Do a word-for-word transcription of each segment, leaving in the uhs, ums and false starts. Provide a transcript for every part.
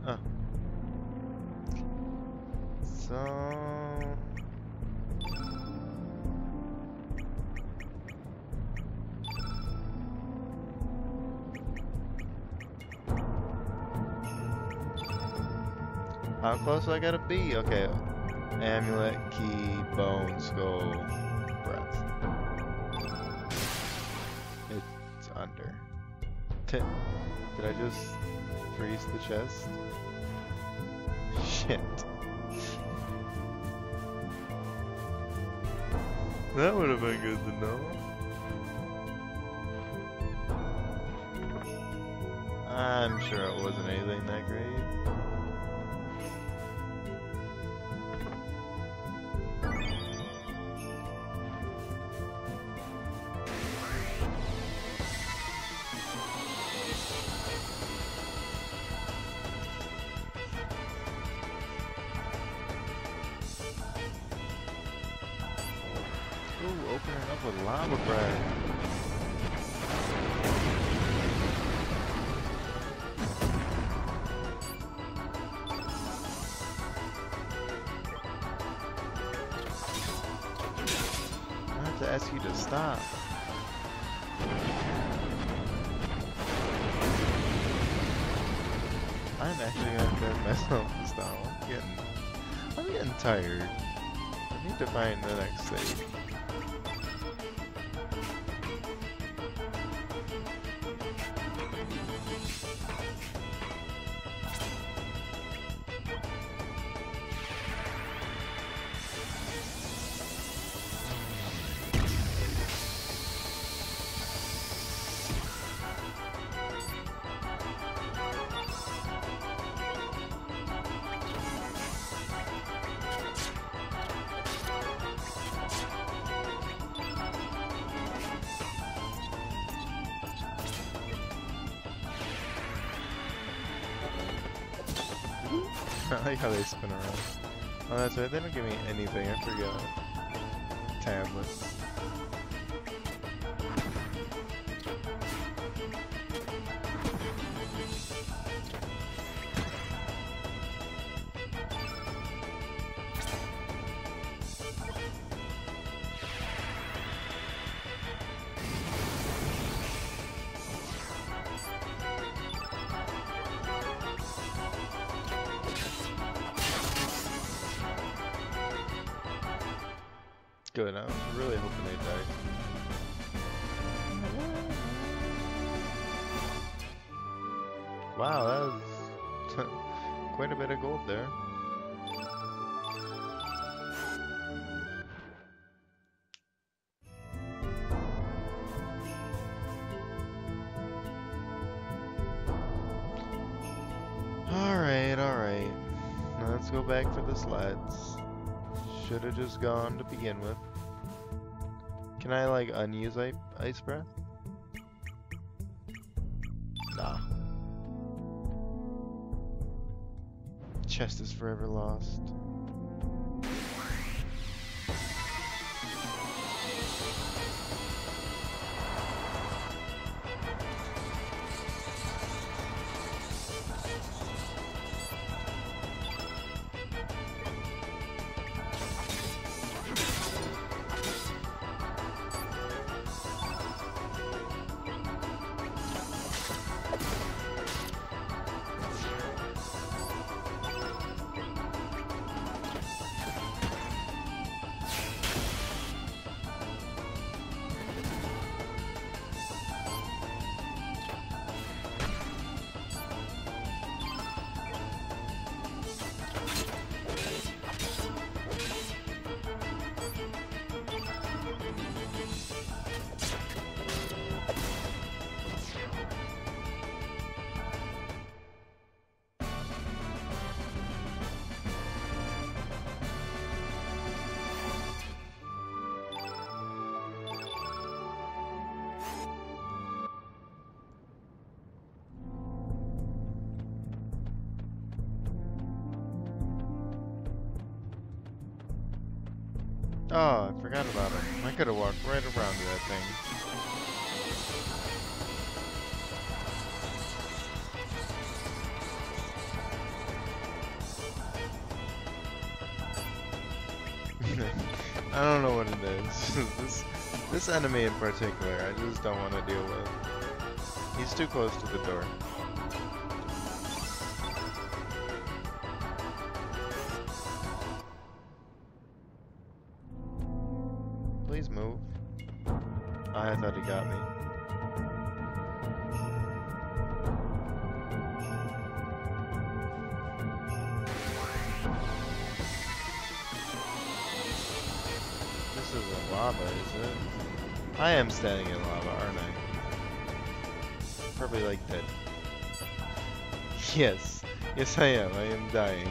Oh. So... How close do I gotta be? Okay. Amulet, key, bone, skull, breath. It's under. Did I just freeze the chest? Shit. That would have been good to know. I'm sure it wasn't anything that great. Ooh, opening up with lava bread. I have to ask you to stop. I'm actually gonna turn myself to stop. I'm getting, I'm getting tired. I need to find the next stage. I like how they spin around. Oh, that's right. They don't give me anything. I forgot. Tablets. Good, I was really hoping they died. Wow, that was quite a bit of gold there. Alright, alright. Now let's go back for the sleds. Should have just gone to begin with. Can I like unuse ice, ice breath? Nah. Chest is forever lost. Oh, I forgot about him. I could have walked right around to that thing. I don't know what it is. this this enemy in particular, I just don't want to deal with. He's too close to the door. Please move. Oh, I thought he got me. This isn't lava, is it? I am standing in lava, aren't I? Probably like dead. Yes. Yes, I am. I am dying.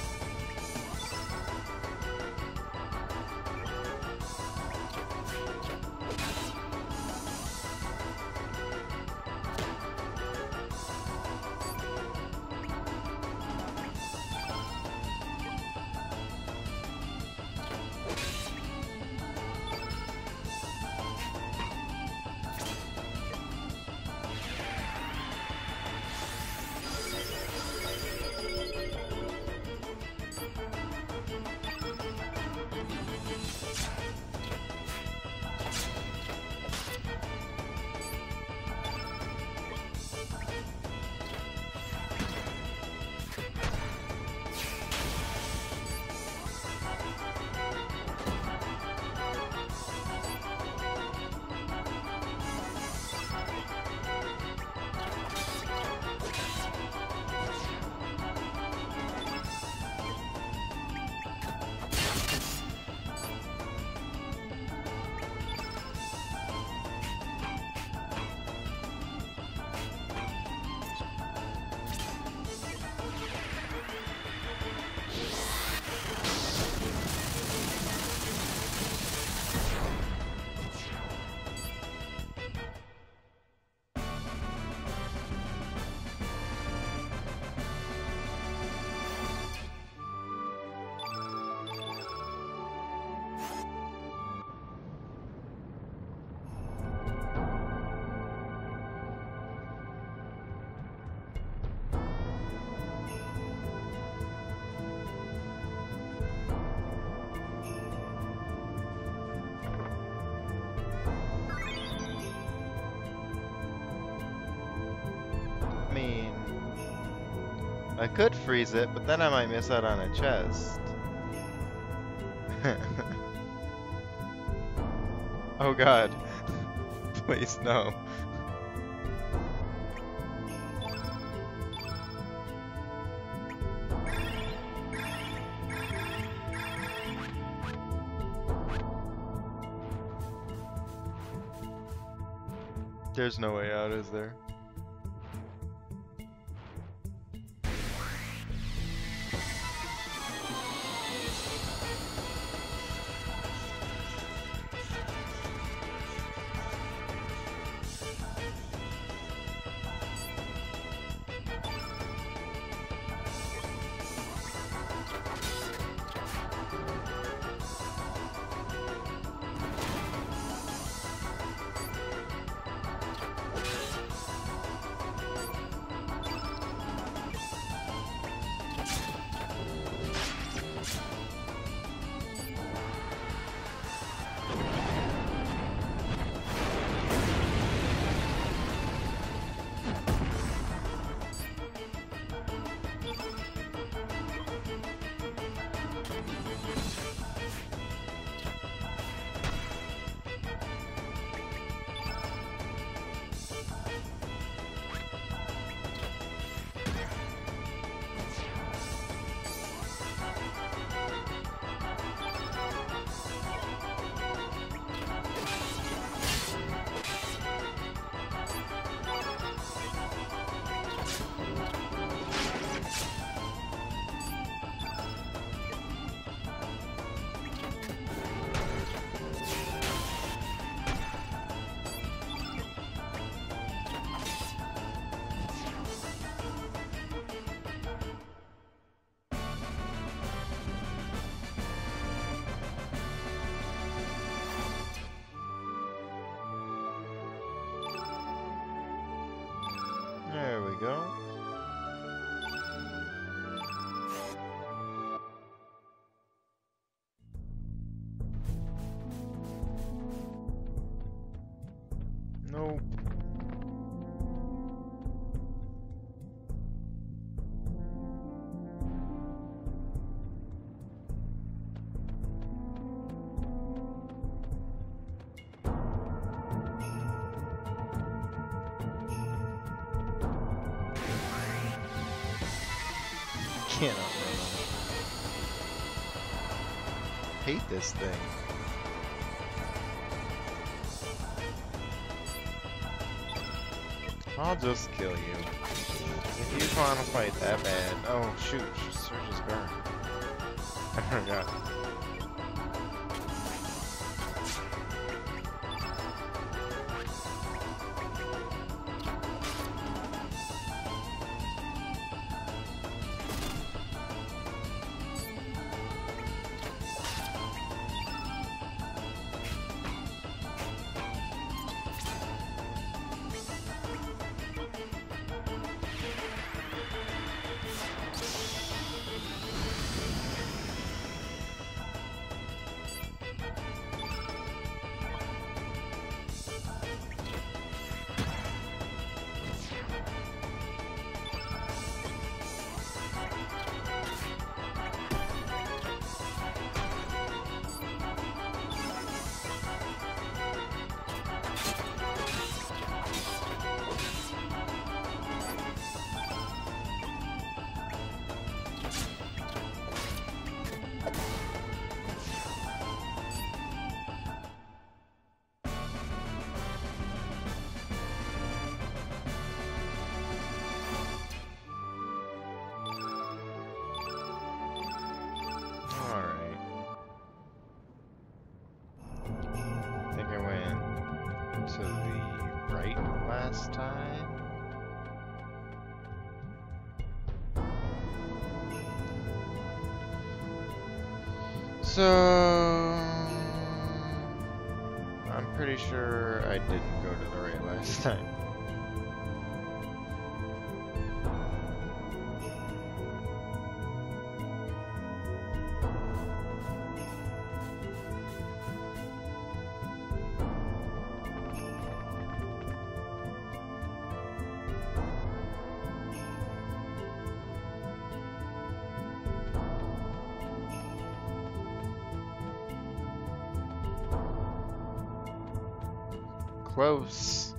I mean, I could freeze it, but then I might miss out on a chest. Oh god. Please, no. There's no way out, is there? There we go. can't outrun them. Hate this thing. I'll just kill you. If you want to fight that bad. Oh shoot, Surge's burn. I forgot. To the right last time. So I'm pretty sure I didn't go to the right last time. Close.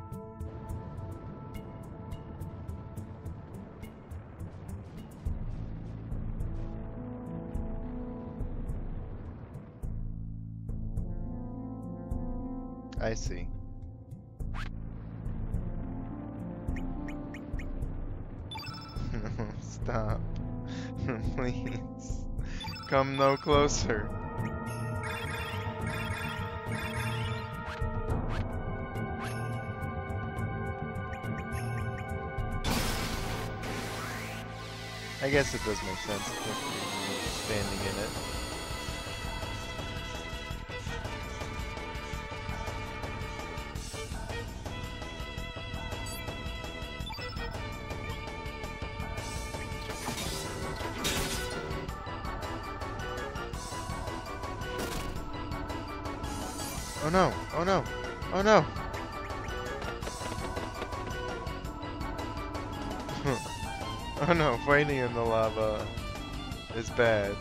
I see. Stop. Please. Come no closer. I guess it does make sense if you're standing in it. Oh no! Oh no! Oh no! Oh no, fighting in the lava is bad.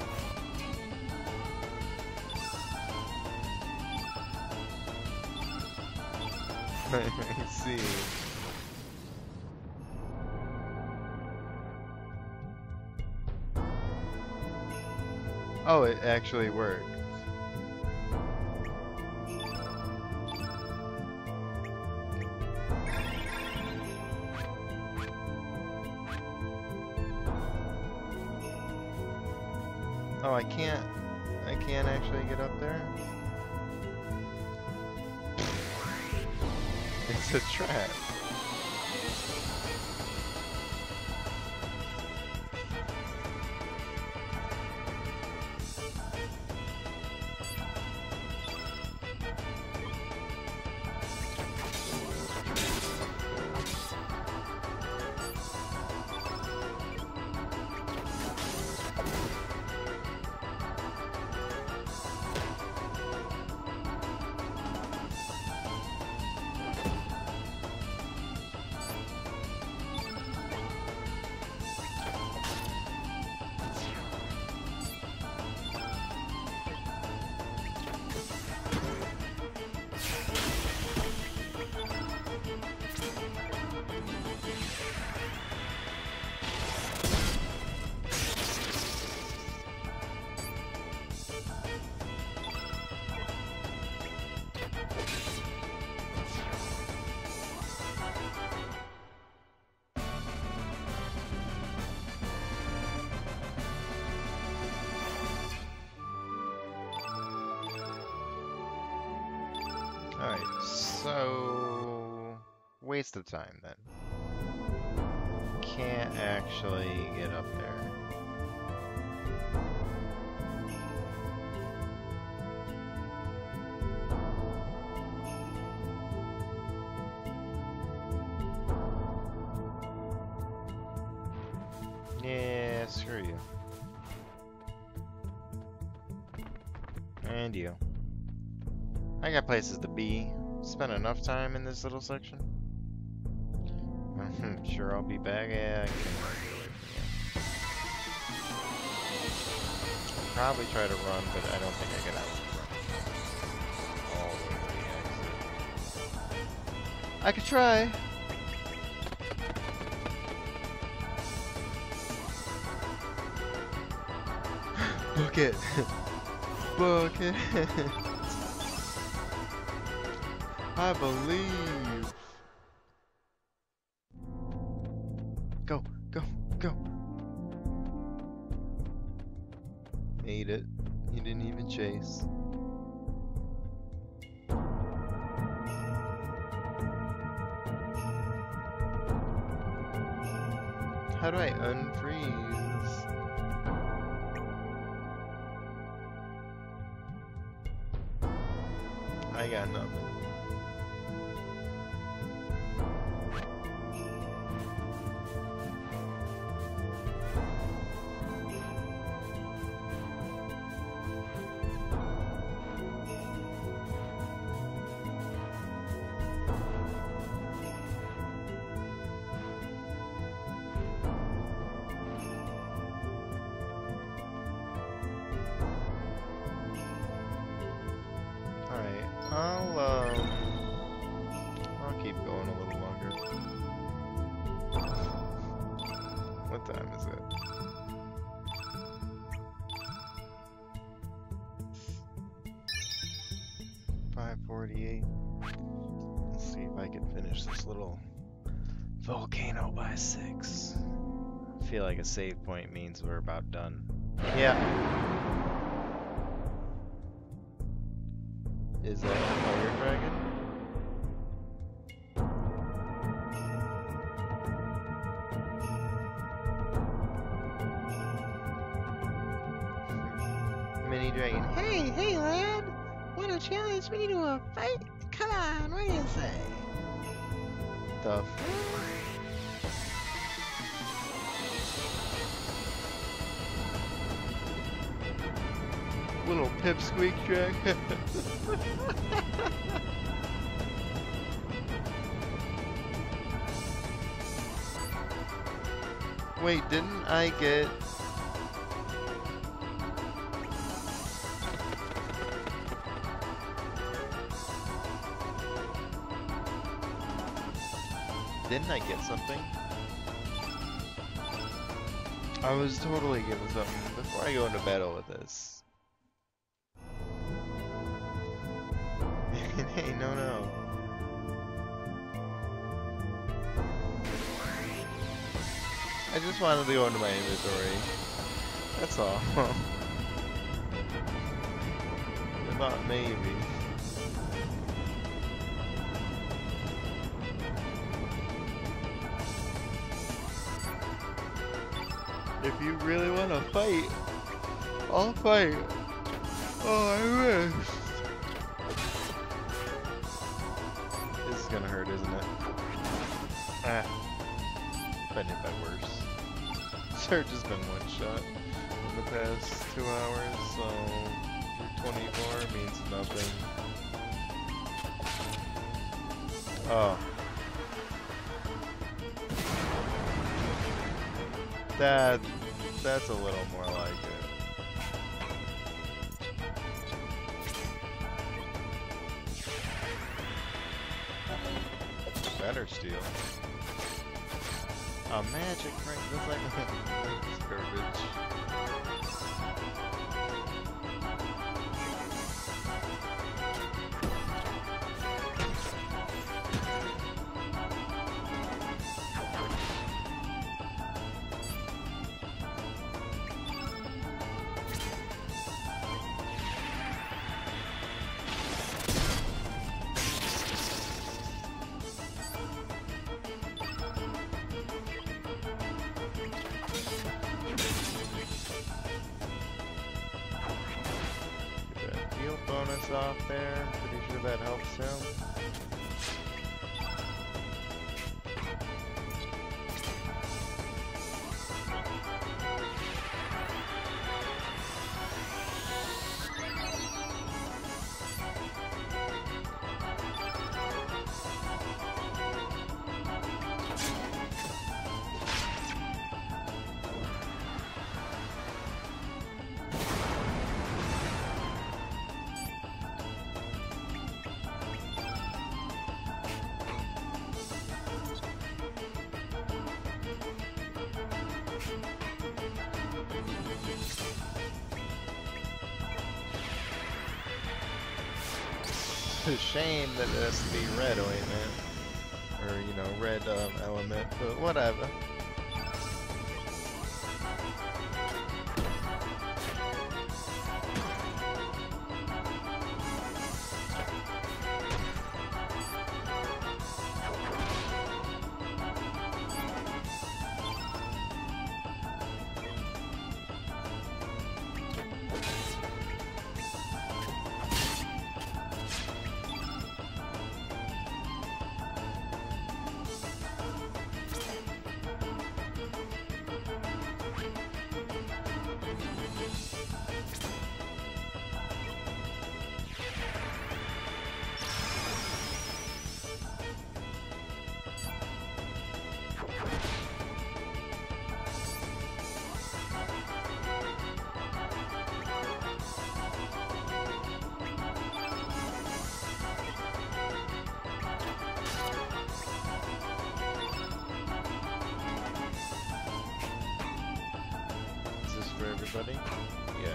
I see. Oh, it actually worked. Oh, I can't, I can't actually get up there? It's a trap. waste of time then. Can't actually get up there. Yeah, screw you. And you. I got places to be. Spent enough time in this little section. I'm sure I'll be back. Yeah, I can probably try to run, but I don't think I can outrun all the way to the exit. I could try. Book it. Book it. I believe. Go, go, go. Made it. He didn't even chase. How do I unfreeze? I got nothing. I'll, um, I'll keep going a little longer. What time is it? five forty-eight. Let's see if I can finish this little volcano by six. I feel like a save point means we're about done. Yeah. Is that a fire dragon? Mini dragon. Hey, hey lad! Wanna challenge me to a fight? Come on, what do you say? The f- Little pipsqueak dragon. Wait, didn't I get... Didn't I get something? I was totally getting something before I go into battle with this. Hey, no, no. I just wanted to go into my inventory. That's all. I thought maybe. If you really want to fight, I'll fight. Oh, I wish. This is gonna hurt, isn't it? Ah. Been hit by worse. Surge has been one shot in the past two hours, so twenty-four means nothing. Oh. That, that's a little more like it. Better steal. A magic ring, that's like that's garbage. bonus off there. Pretty sure that helps him. It's a shame that it has to be red ointment, or you know, red um, element, but whatever. For everybody? Yeah.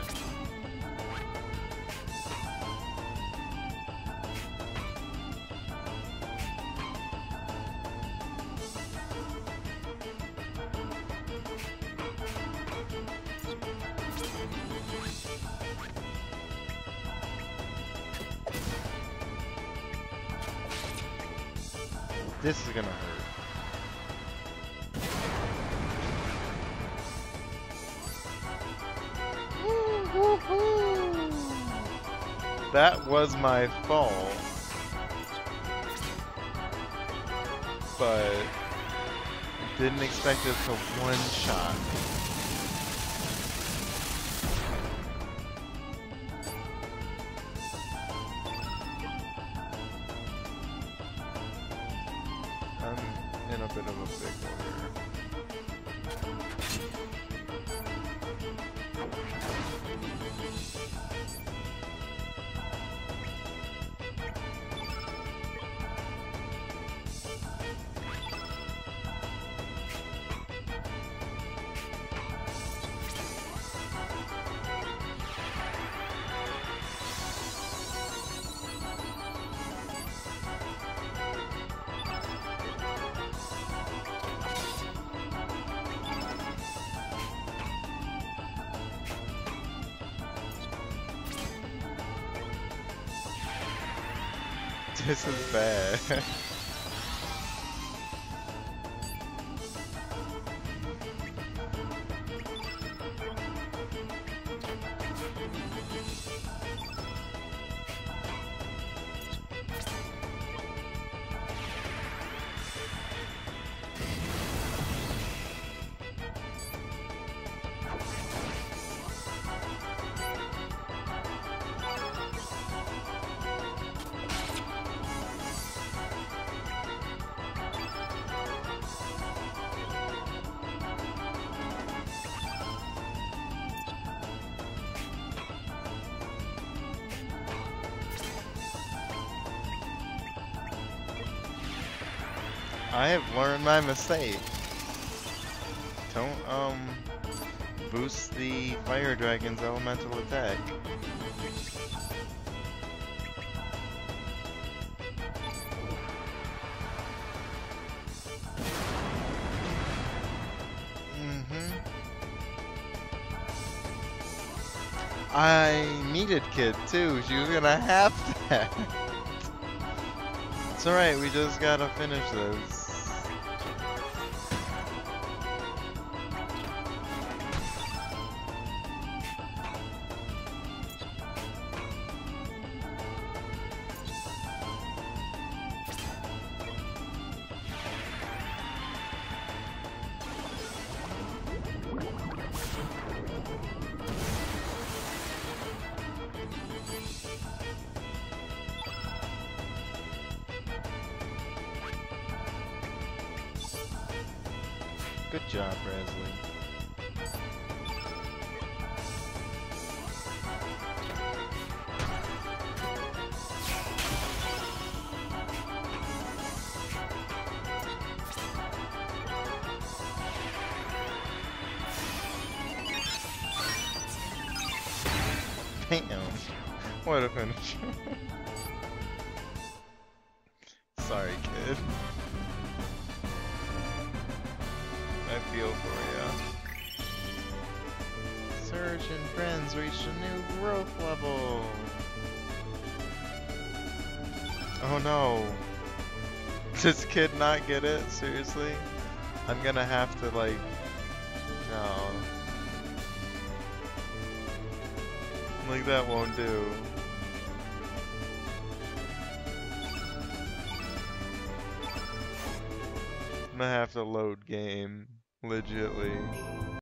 This is gonna hurt. That was my fault, but didn't expect it to one shot. I'm in a bit of a pickle here. This is bad. I have learned my mistake. Don't, um, boost the Fire Dragon's elemental attack. Mm-hmm. I needed Kid too. She was gonna have that. It's alright, we just gotta finish this. Good job, Rasley. Damn. What a finish. Sorry, kid. I feel for ya. Surge and friends reached a new growth level. Oh no. Does this kid not get it? Seriously? I'm gonna have to like... No. Like that won't do. I'm gonna have to load game, legitly.